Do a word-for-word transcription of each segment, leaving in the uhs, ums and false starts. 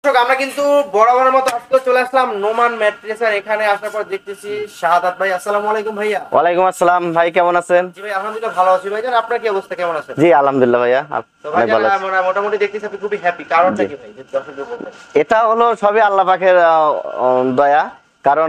আমরা কিন্তু বরাবরের মতো আজকে চলে আসলাম নোমান ম্যাট্রেস আর এখানে আসার পর দেখতেছি শাহাদাত ভাই। আসসালামু আলাইকুম ভাইয়া। ওয়ালাইকুম আসসালাম ভাই, কেমন আছেন? জি ভাই আলহামদুলিল্লাহ ভালো আছি। ভাই জান আপনার কি অবস্থা, কেমন আছেন? জি আলহামদুলিল্লাহ ভাইয়া অনেক ভালো আছি। আমরা মোটামুটি দেখতেছি আপনি খুবই হ্যাপি, কারণটা কি ভাই? এটা হলো সবই আল্লাহ পাকের দয়া, কারণ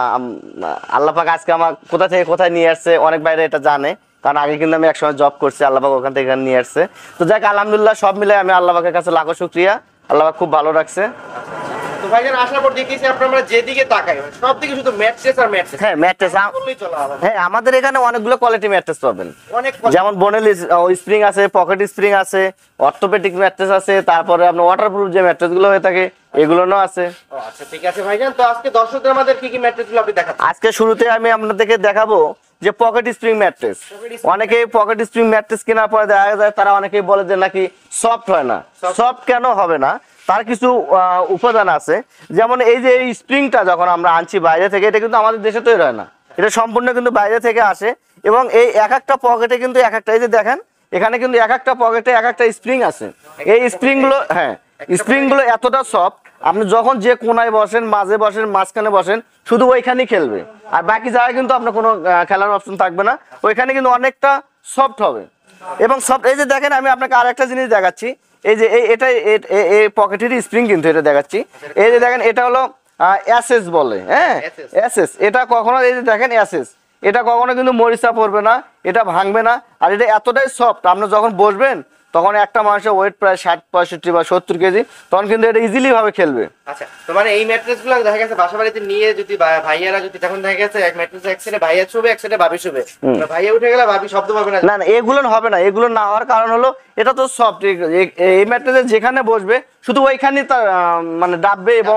আল্লাহ পাক আজকে আমার কোথা থেকে কোথায় নিয়ে আসছে অনেক বাইরে এটা জানে, কারণ আগে কিন্তু আমি একসময় জব করছি, আল্লাহ পাক ওখান থেকে নিয়ে আসছে। তো যাক আলহামদুলিল্লাহ সব মিলে আমি আল্লাহ পাকের কাছে লাখো শুকরিয়া, আল্লাহ পাক খুব ভালো রাখছে। তো ভাইজান আসার পর দেখতেছি আপনারা যেদিকে তাকাই সব দিকে শুধু ম্যাট্রেস আর ম্যাট্রেস। হ্যাঁ ম্যাট্রেস, হ্যাঁ আমাদের এখানে অনেকগুলো কোয়ালিটি ম্যাট্রেস পাবেন, যেমন বোনেল স্প্রিং আছে, পকেট স্প্রিং আছে, অর্থোপেডিক ম্যাট্রেস আছে, তারপরে আপনার ওয়াটারপ্রুফ যে ম্যাট্রেস গুলো হয়ে থাকে এগুলোও আছে। আচ্ছা ঠিক আছে ভাইজান, তো আজকে দর্শকদের আমাদের কি কি ম্যাট্রেস গুলো আপনি দেখাচ্ছেন? আজকে শুরুতে আমি আপনাদেরকে দেখাবো যে পকেট স্প্রিং ম্যাট্রেস। অনেকেই পকেট স্প্রিং ম্যাট্রেস কেনার পরে দেখা যায় তারা অনেকেই বলে যে নাকি সফট হয় না। সফট কেন হবে না, তার কিছু উপাদান আছে। যেমন এই যে এই স্প্রিংটা যখন আমরা আনছি বাইরে থেকে, এটা কিন্তু আমাদের দেশে তৈরি হয় না, এটা সম্পূর্ণ কিন্তু বাইরে থেকে আসে। এবং এই এক একটা পকেটে কিন্তু এক একটা, এই যে দেখেন এখানে কিন্তু এক একটা পকেটে এক একটা স্প্রিং আছে। এই স্প্রিং গুলো, হ্যাঁ স্প্রিং গুলো এতটা সফট, আপনি যখন যে কোনায় বসেন, মাঝে বসেন, মাঝখানে বসেন, শুধু ওইখানেই খেলবে, আর বাকি জায়গায় কিন্তু আপনার কোনো খেলার অপশন থাকবে না। ওইখানে কিন্তু অনেকটা সফট হবে এবং সফট। এই যে দেখেন আমি আপনাকে আর একটা জিনিস দেখাচ্ছি, এই যে এই এটা এই পকেটেরই স্প্রিং কিন্তু এটা দেখাচ্ছি। এই যে দেখেন এটা হলো এসএস বলে, হ্যাঁ এসএস। এটা কখনো এই যে দেখেন এসএস, এটা কখনো কিন্তু মরিচা পড়বে না, এটা ভাঙবে না, আর এটা এতটাই সফট আপনি যখন বসবেন তখন একটা মানুষের ওয়েট প্রায় ষাট পঁয়ষট্টি বা সত্তর কেজি, তখন কিন্তু এটা ইজিলি ভাবে খেলবে। আচ্ছা, তো মানে এই ম্যাট্রেস গুলো দেখা গেছে বাসা বাড়িতে নিয়ে যদি ভাইয়ারা যদি তখন দেখা গেছে এক ম্যাট্রেস এক সাইডে ভাইয়া শুবে, এক সাইডে ভাবি শুবে, ভাইয়া উঠে গেলে ভাবি শব্দ পাবে না। না না এগুলো হবে না, এগুলো না হওয়ার কারণ হলো এটা তো সফট, এই ম্যাট্রেসে যেখানে বসবে শুধু ওইখানেই তার মানে ডাববে এবং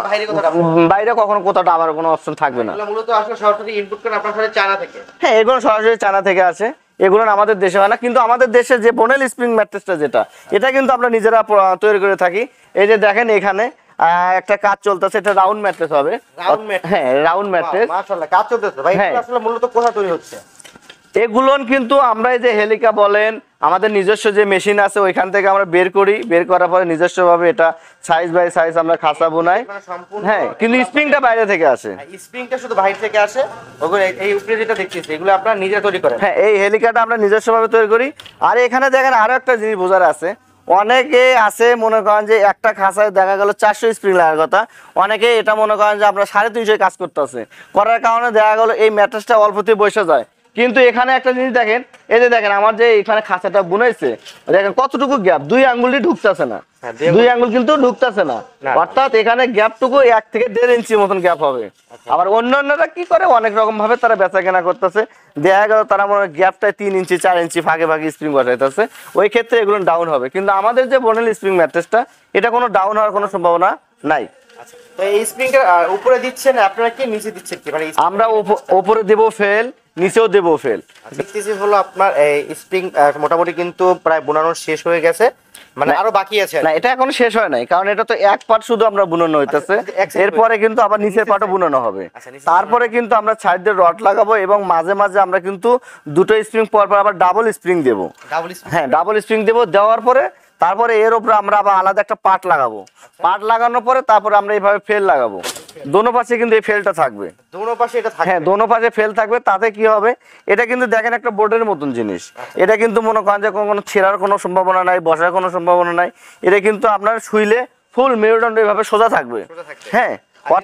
বাইরে কখনো কোথাও ডাবার কোনো অপশন থাকবে না। মূলত আসলে সরাসরি ইনপুট করেন আপনার সাথে চায়না থেকে? হ্যাঁ এগুলো সরাসরি চায়না থেকে আসে, এগুলো আমাদের দেশে হয় না। কিন্তু আমাদের দেশে যে বোনেল স্প্রিং ম্যাট্রেসটা যেটা, এটা কিন্তু আমরা নিজেরা তৈরি করে থাকি। এই যে দেখেন এখানে একটা কাজ চলতেছে, এটা রাউন্ড ম্যাট্রেস হবে। হ্যাঁ রাউন্ড ম্যাট্রেস, মাশাআল্লাহ কাজ চলতেছে ভাই। এটা আসলে মূলত কোথা তৈরি হচ্ছে? এগুলো কিন্তু আমরা এই যে হেলিকা বলেন, আমাদের নিজস্ব যে মেশিন আছে ওইখান থেকে আমরা বের করি, বের করার পরে নিজস্ব ভাবে এটা সাইজ বাই সাইজ আমরা খাসা বোনাই। হ্যাঁ কিন্তু স্প্রিংটা বাইরে থেকে আসে, স্প্রিংটা শুধু বাইরে থেকে আসে। ওগুলো এই উপরে যেটা দেখতেছি এগুলো আপনারা নিজে তৈরি করেন? হ্যাঁ এই হেলিকাটা আমরা নিজস্ব ভাবে তৈরি করি। আর এখানে দেখেন আরো একটা জিনিস বোঝার আছে, অনেকে আছে মনে করেন যে একটা খাঁচায় দেখা গেল চারশো স্প্রিং লাগার কথা, অনেকে এটা মনে করেন যে আপনার সাড়ে তিনশো কাজ করতেছে, করার কারণে দেখা গেল এই ম্যাট্রেসটা অল্পতেই বসে যায়। কিন্তু এখানে একটা জিনিস দেখেন, এই যে দেখেন আমার যে এখানে খাঁচাটা বুনাইছে, দেখেন কতটুকু গ্যাপ, দুই আঙ্গুলই ঢুকতেছে না, দুই আঙ্গুল কিন্তু ঢুকতেছে না, অর্থাৎ এখানে গ্যাপটুকু এক থেকে দেড় ইঞ্চি মতন গ্যাপ হবে। আবার অন্যান্যরা কি করে অনেক রকম ভাবে তারা বেচা কেনা করতেছে, দেখা গেল তারা মনে হয় গ্যাপটায় তিন ইঞ্চি চার ইঞ্চি ফাঁকে ফাঁকে স্প্রিং বসাইতেছে, ওই ক্ষেত্রে এগুলো ডাউন হবে। কিন্তু আমাদের যে বোনেল স্প্রিং ম্যাট্রেসটা, এটা কোনো ডাউন হওয়ার কোনো সম্ভাবনা নাই। তো এই স্প্রিংটা উপরে দিচ্ছেন আপনারা কি নিচে দিচ্ছেন কি? মানে আমরা উপরে দেব ফেল, নিচেও দেব ফেল। দেখতেছি হলো আপনার এই স্প্রিং মোটামুটি কিন্তু প্রায় বোনানো শেষ হয়ে গেছে, মানে আরো বাকি আছে না? এটা এখনো শেষ হয় নাই, কারণ এটা তো এক পার্ট শুধু আমরা বুনানো হইতেছে, এরপরে কিন্তু আবার নিচের পার্টও বুনানো হবে। তারপরে কিন্তু আমরা সাইড দিয়ে রড লাগাবো এবং মাঝে মাঝে আমরা কিন্তু দুটো স্প্রিং পর পর আবার ডাবল স্প্রিং দেবো। হ্যাঁ ডাবল স্প্রিং দেবো, দেওয়ার পরে তারপরে এর উপরে আমরা আবার আলাদা একটা পার্ট লাগাবো। পার্ট লাগানোর পরে তারপরে আমরা এইভাবে ফেল লাগাবো, দোনো পাশে কিন্তু এই ফেলটা থাকবে, দোনো পাশে এটা থাকবে। হ্যাঁ দোনো পাশে ফেল থাকবে। তাতে কি হবে, এটা কিন্তু দেখেন একটা বোর্ডের মতন জিনিস, এটা কিন্তু মনে করেন যে কোনো ছেঁড়ার কোনো সম্ভাবনা নাই, বসার কোনো সম্ভাবনা নাই। এটা কিন্তু আপনার শুইলে ফুল মেরুদণ্ড এইভাবে সোজা থাকবে। হ্যাঁ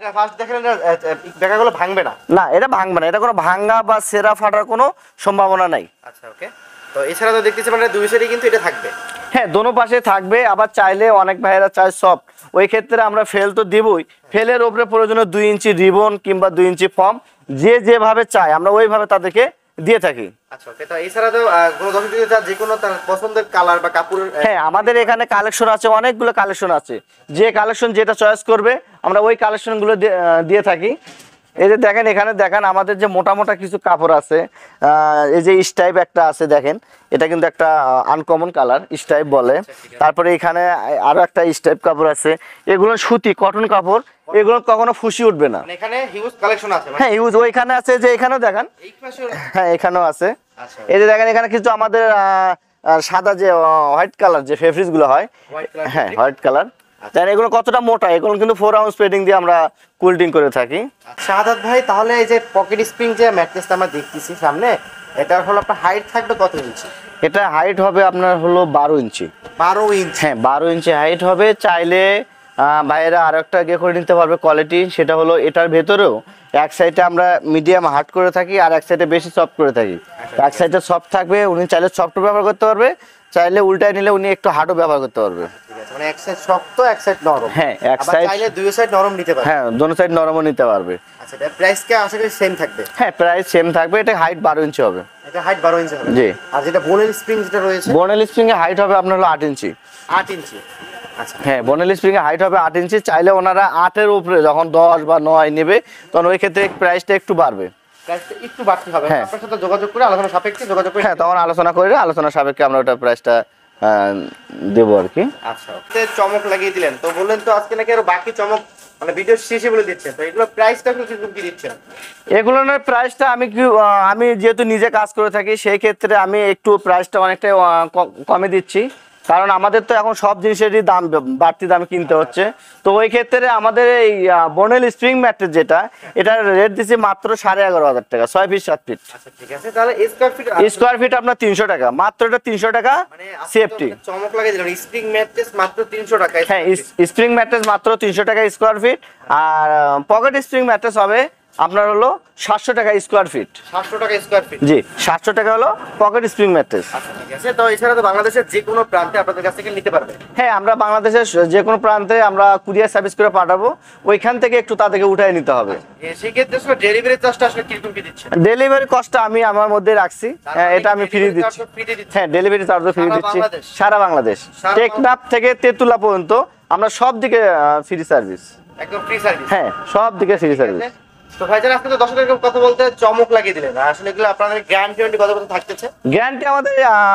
ভাঙবে না, না এটা ভাঙবে না, এটা কোনো ভাঙা বা সেরা ফাটার কোনো সম্ভাবনা নাই। আচ্ছা ওকে। তো এছাড়া তো দেখতেছি মানে দুই সাইডে কিন্তু এটা থাকবে। হ্যাঁ দোনো পাশে থাকবে। আবার চাইলে অনেক ভাইয়েরা চায় সফট, ওই ক্ষেত্রে আমরা ফেল তো দিবই, ফেলের উপরে প্রয়োজনে দুই ইঞ্চি রিবন কিংবা দুই ইঞ্চি ফর্ম, যে যেভাবে চায় আমরা ওইভাবে তাদেরকে দিয়ে থাকি। আচ্ছা ওকে। তো এছাড়া তো কোনো দর্শক যদি যে কোনো তার পছন্দের কালার বা কাপড়ের, হ্যাঁ আমাদের এখানে কালেকশন আছে, অনেকগুলো কালেকশন আছে, যে কালেকশন যেটা চয়েস করবে আমরা ওই কালেকশনগুলো দিয়ে থাকি। এই যে দেখেন এখানে দেখেন আমাদের যে মোটা মোটা কিছু কাপড় আছে, এই যে স্টাইপ একটা আছে দেখেন, এটা কিন্তু একটা আনকমন কালার, স্টাইপ বলে। তারপরে এখানে আরো একটা স্টাইপ কাপড় আছে, এগুলো সুতি কটন কাপড়, এগুলো কখনো ফুসি উঠবে না। এখানে হিউজ কালেকশন আছে। হ্যাঁ হিউজ ওইখানে আছে, যে এখানেও দেখেন, হ্যাঁ এখানেও আছে। এই যে দেখেন এখানে কিছু আমাদের সাদা যে হোয়াইট কালার যে ফেব্রিক্স গুলো হয়, হ্যাঁ হোয়াইট কালার, তাহলে এগুলো কতটা মোটা, এগুলো কিন্তু ফোর আউন্স পেডিং দিয়ে আমরা কুলটিং করে থাকি। শাহাদাত ভাই, তাহলে এই যে পকেট স্প্রিং যে ম্যাট্রেসটা আমরা দেখতেছি সামনে, এটা হলো আপনার হাইট থাকবে কত ইঞ্চি? এটা হাইট হবে আপনার হলো বারো ইঞ্চি। বারো ইঞ্চি? হ্যাঁ, বারো ইঞ্চি হাইট হবে। চাইলে ভাইয়েরা আরো একটা ইয়ে করে নিতে পারবে কোয়ালিটি, সেটা হলো এটার ভেতরেও এক সাইডে আমরা মিডিয়াম হার্ড করে থাকি আর এক সাইডে বেশি সফট করে থাকি। এক সাইডে সফট থাকবে, উনি চাইলে সফট ব্যবহার করতে পারবে, চাইলে উল্টায় নিলে উনি একটু হার্ডও ব্যবহার করতে পারবে। মানে এক সাইড শক্ত এক সাইড নরম? হ্যাঁ, এক সাইড, চাইলে দুই সাইড নরম নিতে পারবে। হ্যাঁ, দোনো সাইড নরমও নিতে পারবে। আচ্ছা, এটা প্রাইস কি আশা করি সেম থাকবে? হ্যাঁ, প্রাইস সেম থাকবে। এটা হাইট বারো ইঞ্চি হবে। এটা হাইট বারো ইঞ্চি হবে? জি। আর যেটা বোনেল স্প্রিং যেটা রয়েছে? বোনেল স্প্রিং এর হাইট হবে আপনার হলো আট ইঞ্চি। আট ইঞ্চি? আচ্ছা। হ্যাঁ, বোনেল স্প্রিং এর হাইট হবে আট ইঞ্চি। চাইলে ওনারা আটের উপরে যখন দশ বা নয় নেবে তখন ওই ক্ষেত্রে প্রাইসটা একটু বাড়বে। প্রাইসটা একটু বাড়তে হবে, আপনার সাথে যোগাযোগ করে আলোচনা সাপেক্ষে যোগাযোগ করে। হ্যাঁ, তখন আলোচনা করে আলোচনা সাপেক্ষে আমরা ওটা প্রাইসটা দেবো আর কি। আচ্ছা, চমক লাগিয়ে দিলেন তো, বললেন তো আজকে নাকি আরো বাকি চমক মানে ভিডিও শেষে বলে দিচ্ছেন, তো এগুলো প্রাইসটা কি কি দিচ্ছেন? এগুলোর প্রাইসটা আমি কি আমি যেহেতু নিজে কাজ করে থাকি সেই ক্ষেত্রে আমি একটু প্রাইসটা অনেকটাই কমে দিচ্ছি, কারণ আমাদের তো এখন সব জিনিসেরই দাম বাড়তি দামে কিনতে হচ্ছে। তো ওই ক্ষেত্রে আমাদের এই বোনেল স্প্রিং ম্যাট্রেস যেটা, এটার রেট দিচ্ছি মাত্র সাড়ে এগারো হাজার টাকা, ছয় ফিট সাত ফিট। আচ্ছা, ঠিক আছে। তাহলে স্কোয়ার ফিট স্কোয়ার ফিট আপনার তিনশো টাকা মাত্র, এটা তিনশো টাকা সেফটি। চমক লাগিয়ে দিলেন, স্প্রিং ম্যাট্রেস মাত্র তিনশো টাকা। হ্যাঁ, স্প্রিং ম্যাট্রেস মাত্র তিনশো টাকা স্কোয়ার ফিট। আর পকেট স্প্রিং ম্যাট্রেস হবে আপনার হলো সাতশো টাকা স্কোয়ার ফিট। সাতশো টাকা স্কোয়ার ফিট? জি, সাতশো টাকা হলো পকেট স্প্রিং ম্যাট্রেস। আচ্ছা, ঠিক আছে। তো এছাড়া তো বাংলাদেশের যে কোনো প্রান্তে আপনাদের কাছ থেকে নিতে পারবে? হ্যাঁ, আমরা বাংলাদেশের যে কোনো প্রান্তে আমরা কুরিয়ার সার্ভিস করে পাঠাবো, ওইখান থেকে একটু তাদেরকে উঠায় নিতে হবে। সেই ক্ষেত্রে আসলে ডেলিভারি চার্জটা আসলে কিরকম কি দিচ্ছেন? ডেলিভারি কস্টটা আমি আমার মধ্যে রাখছি, এটা আমি ফ্রি দিচ্ছি। হ্যাঁ, ডেলিভারি চার্জও ফ্রি দিচ্ছি সারা বাংলাদেশ, টেকনাফ থেকে তেতুলা পর্যন্ত আমরা সব দিকে ফ্রি সার্ভিস, একদম ফ্রি সার্ভিস। হ্যাঁ, সব দিকে ফ্রি সার্ভিস। তো ভাইজান, আজকে তো দর্শকদের কথা বলতে চমক লাগিয়ে দিলেন, আসলে এগুলো আপনাদের গ্যারান্টি ওয়ারেন্টি কত বছর থাকতেছে? গ্যারান্টি আমাদের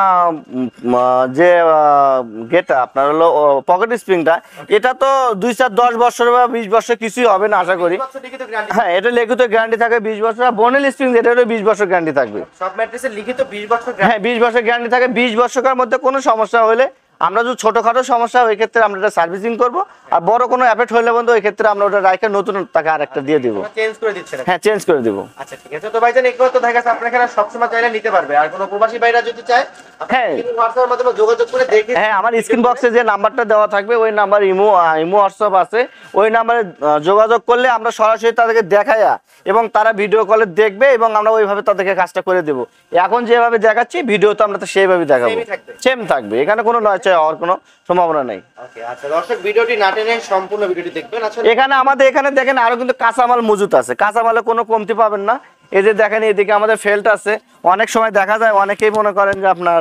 যে গেটা আপনার হলো পকেট স্প্রিংটা, এটা তো দুই চার দশ বছর বা বিশ বছর কিছুই হবে না আশা করি। হ্যাঁ, এটা লিখিত গ্যারান্টি থাকে বিশ বছর। বোনেল স্প্রিং যেটা হলো বিশ বছর গ্যারান্টি থাকবে। সব ম্যাট্রেসে লিখিত বিশ বছর? হ্যাঁ, বিশ বছর গ্যারান্টি থাকে। বিশ বছরের মধ্যে কোনো সমস্যা হলে আমরা যদি ছোটখাটো সমস্যা ওই ক্ষেত্রে আমরা এটা সার্ভিসিং করবো, আর বড় কোনো অ্যাফেক্ট হলে বন্ধু ওই ক্ষেত্রে আমরা ওটা রাইখে নতুন টাকা আরেকটা দিয়ে দিব। চেঞ্জ করে দিচ্ছেন? হ্যাঁ, চেঞ্জ করে দিব। আচ্ছা, ঠিক আছে। তো ভাইজান, এগুলো তো দেখা যাচ্ছে আপনার এখানে সবসময় চাইলে নিতে পারবে, আর কোনো প্রবাসী ভাইরা যদি চায় হ্যাঁ হোয়াটসঅ্যাপের মাধ্যমে যোগাযোগ করে দেখে। হ্যাঁ, আমার স্ক্রিন বক্সে যে নাম্বারটা দেওয়া থাকবে ওই নাম্বার ইমো ইমো হোয়াটসঅ্যাপ আছে, ওই নাম্বারে যোগাযোগ করলে আমরা সরাসরি তাদেরকে দেখাইয়া এবং তারা ভিডিও কলে দেখবে এবং আমরা ওইভাবে তাদেরকে কাজটা করে দেবো। এখন যেভাবে দেখাচ্ছি ভিডিও তো আমরা তো সেইভাবে দেখাবো, সেম থাকবে, এখানে কোনো নয়চয় হওয়ার কোনো সম্ভাবনা নেই। ওকে, আচ্ছা দর্শক, ভিডিওটি না টেনে সম্পূর্ণ ভিডিওটি দেখবেন। আচ্ছা, এখানে আমাদের এখানে দেখেন আরো কিন্তু কাঁচামাল মজুত আছে, কাঁচামালে কোনো কমতি পাবেন না। এই যে দেখেন এদিকে আমাদের ফেল্ট আছে, অনেক সময় দেখা যায় অনেকেই মনে করেন যে আপনার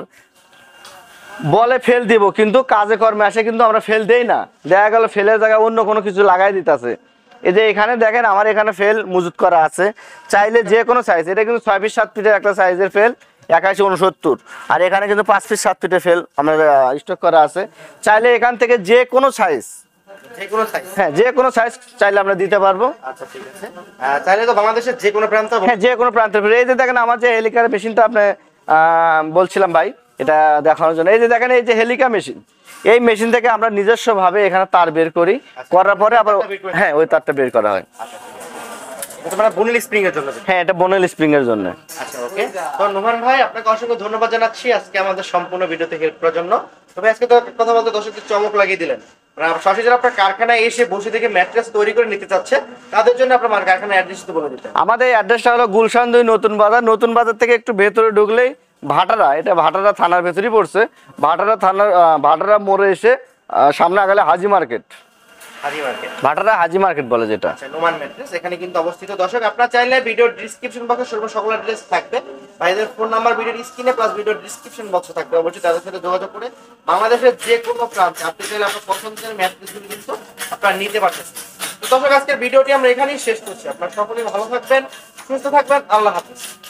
বলে ফেল দিব, কিন্তু কাজে কর্মে আসে কিন্তু আমরা ফেল দেই না, দেখা গেল ফেলের জায়গায় অন্য কোনো কিছু লাগাই দিতেছে। এই যে এখানে দেখেন আমার এখানে ফেল মজুত করা আছে, চাইলে যে কোনো সাইজ, এটা কিন্তু ছয় ফিট সাত ফিটের একটা সাইজের ফেল, একাশি উনসত্তর, আর এখানে কিন্তু পাঁচ ফিট সাত ফিটের ফেল আমরা স্টক করা আছে। চাইলে এখান থেকে যে কোনো সাইজ, যে কোনো সাইজ, হ্যাঁ যে কোনো সাইজ চাইলে আমরা দিতে পারবো। আচ্ছা, ঠিক আছে। চাইলে তো বাংলাদেশের যে কোনো প্রান্ত? হ্যাঁ, যে কোনো প্রান্তে। এই যে দেখেন আমার যে হেলিকার মেশিনটা আপনি বলছিলাম ভাই, এটা দেখানোর জন্য। এই যে দেখেন এই যে হেলিকা মেশিন, এই মেশিন থেকে আমরা নিজস্ব ভাবে এখানে তার বের করি, করার পরে আবার হ্যাঁ ওই তারটা বের করা হয়। এটা মানে বোনেল স্প্রিং এর জন্য? হ্যাঁ, এটা বোনেল স্প্রিং এর জন্য। আচ্ছা, ওকে। তো নোমান ভাই, আপনাকে অসংখ্য ধন্যবাদ জানাচ্ছি আজকে আমাদের সম্পূর্ণ ভিডিওতে হেল্প করার জন্য। তবে আজকে তো কথা বলতে দর্শকদের চমক লাগিয়ে দিলেন। সরাসরি যারা আপনার কারখানায় এসে বসে থেকে ম্যাট্রেস তৈরি করে নিতে চাচ্ছে তাদের জন্য আপনার কারখানার অ্যাড্রেস তো বলে দিতে। আমাদের অ্যাড্রেসটা হলো গুলশান দুই নতুন বাজার। নতুন বাজার থেকে একটু ভেতরে ঢুকলেই ভাটারা, এটা ভাটারা থানার ভেতরেই পড়ছে। ভাটারা থানার ভাটারা মোড়ে এসে সামনে আগালে Haji market, Haji market, Bhatara Haji market বলে যেটা। আচ্ছা, নোমান ম্যাট্রেস এখানে কিন্তু অবস্থিত। দর্শক, আপনারা চাইলে ভিডিও ডেসক্রিপশন বক্সে সর্ব সকল অ্যাড্রেস থাকবে, ভাইদের ফোন নাম্বার ভিডিওর স্ক্রিনে প্লাস ভিডিও ডেসক্রিপশন বক্সে থাকবে, অবশ্যই তাদের সাথে যোগাযোগ করে বাংলাদেশের যে কোনো প্রান্তে আপনি চাইলে আপনার পছন্দের ম্যাট্রেসগুলো কিন্তু আপনারা নিতে পারছেন। তো দর্শক, আজকের ভিডিওটি আমরা এখানেই শেষ করছি। আপনারা সকলেই ভালো থাকবেন, সুস্থ থাকবেন, আল্লাহ হাফেজ।